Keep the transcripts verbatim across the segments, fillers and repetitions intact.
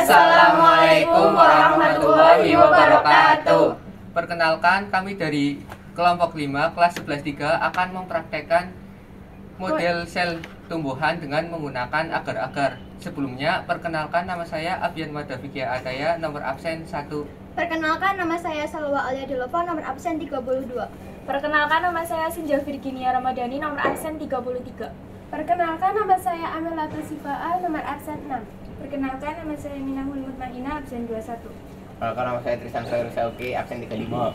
Assalamualaikum warahmatullahi wabarakatuh. Perkenalkan, kami dari kelompok lima kelas sebelas tiga akan mempraktekkan model sel tumbuhan dengan menggunakan agar-agar. Sebelumnya, perkenalkan, nama saya Abian Madavikia Adaya, nomor absen satu. Perkenalkan, nama saya Salwa Alia Dilova, nomor absen tiga puluh dua. Perkenalkan, nama saya Sinja Virginia Ramadhani, nomor absen tiga puluh tiga. Perkenalkan, nama saya Amelata Sifaal, nomor absen enam. Perkenalkan, nama saya Minahul Mutmainah, absen dua puluh satu. Perkenalkan, nama saya Tristan Soeru Sauki, absen tiga puluh lima.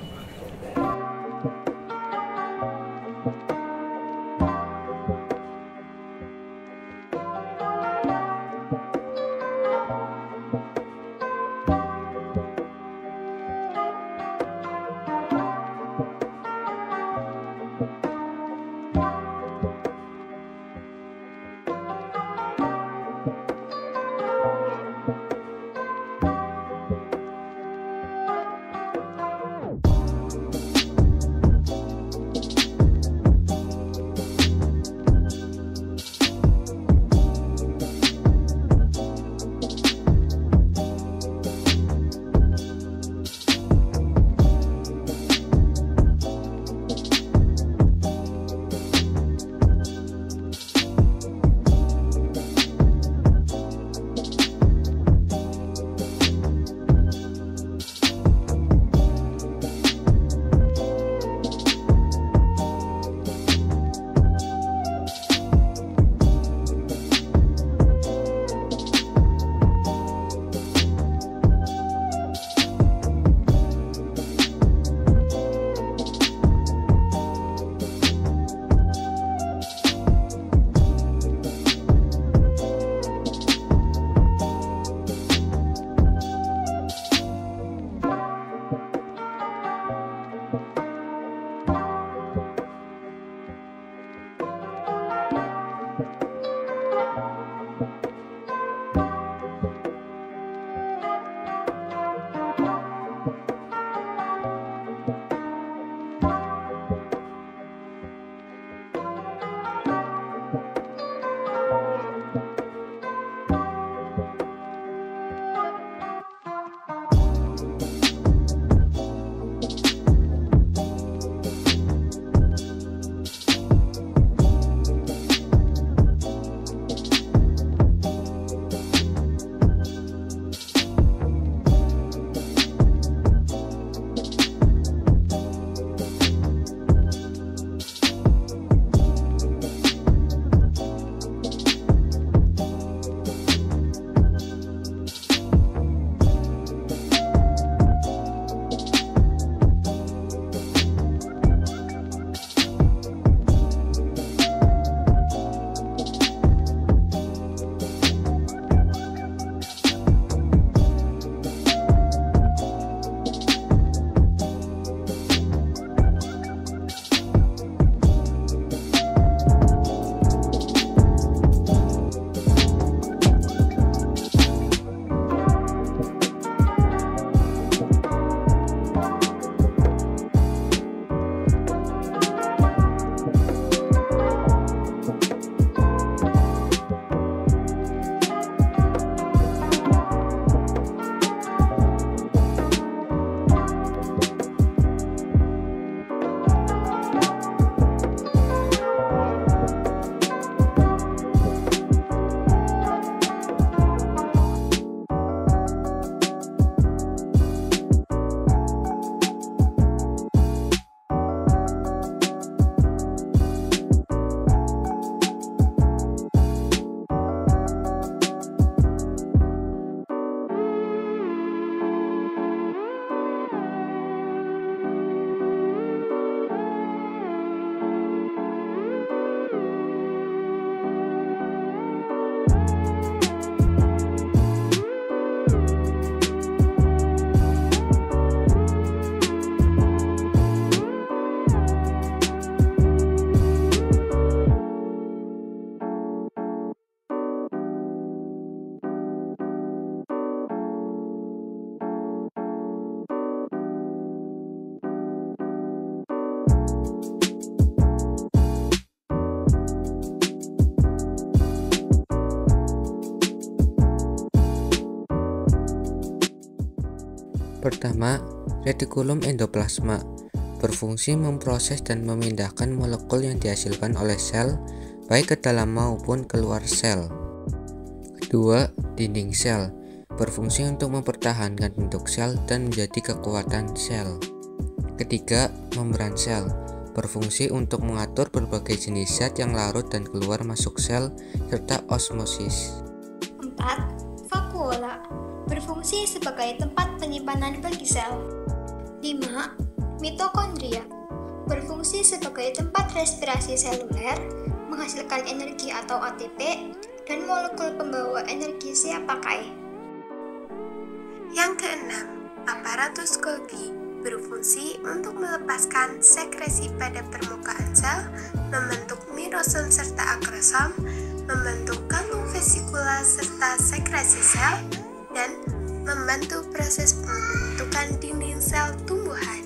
Pertama, retikulum endoplasma berfungsi memproses dan memindahkan molekul yang dihasilkan oleh sel baik ke dalam maupun keluar sel. Kedua, dinding sel berfungsi untuk mempertahankan bentuk sel dan menjadi kekuatan sel. Ketiga, membran sel berfungsi untuk mengatur berbagai jenis zat yang larut dan keluar masuk sel serta osmosis. Empat, vakuola berfungsi sebagai tempat penyimpanan bagi sel. Lima, mitokondria berfungsi sebagai tempat respirasi seluler, menghasilkan energi atau A T P dan molekul pembawa energi siap pakai. Yang keenam, aparatus Golgi berfungsi untuk melepaskan sekresi pada permukaan sel, membentuk mirosom serta akrosom, membentuk kantung vesikula serta sekresi sel, dan membantu proses pembentukan dinding sel tumbuhan.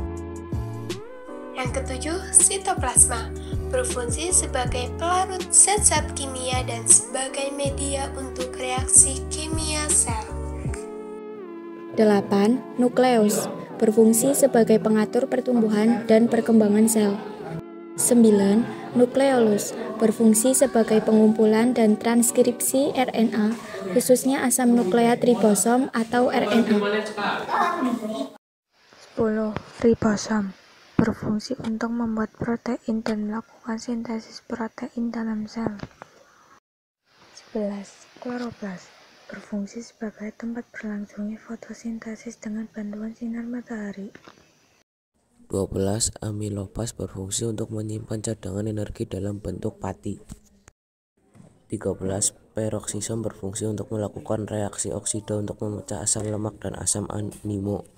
Yang ketujuh, sitoplasma berfungsi sebagai pelarut zat-zat kimia dan sebagai media untuk reaksi kimia sel. Delapan. Nukleus berfungsi sebagai pengatur pertumbuhan dan perkembangan sel. Sembilan. Nukleolus berfungsi sebagai pengumpulan dan transkripsi R N A, khususnya asam nukleat ribosom atau R N A. Sepuluh. Ribosom berfungsi untuk membuat protein dan melakukan sintesis protein dalam sel. Sebelas. Kloroplas berfungsi sebagai tempat berlangsungnya fotosintesis dengan bantuan sinar matahari. dua belas. Amilopas berfungsi untuk menyimpan cadangan energi dalam bentuk pati. tiga belas. Peroksisom berfungsi untuk melakukan reaksi oksida untuk memecah asam lemak dan asam amino.